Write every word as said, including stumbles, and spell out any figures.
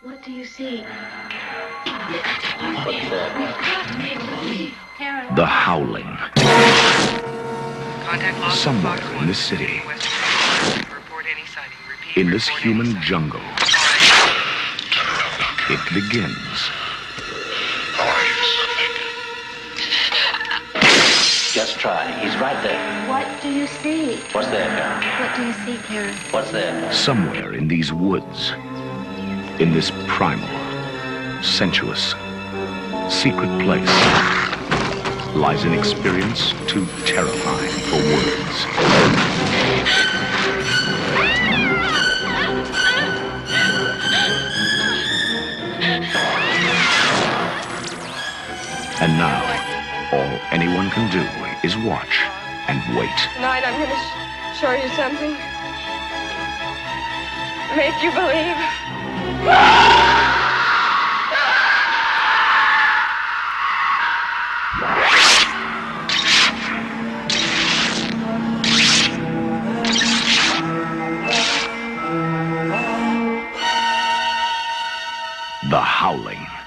What do you see? What's that? The Howling. Somewhere in this city, in this human jungle, it begins. Just try. He's right there. What do you see? What's there, Karen? What do you see, Karen? What's there? Somewhere in these woods, in this primal, sensuous, secret place, lies an experience too terrifying for words. And now, all anyone can do is watch and wait. Tonight I'm going to sh show you something. Make you believe. The Howling.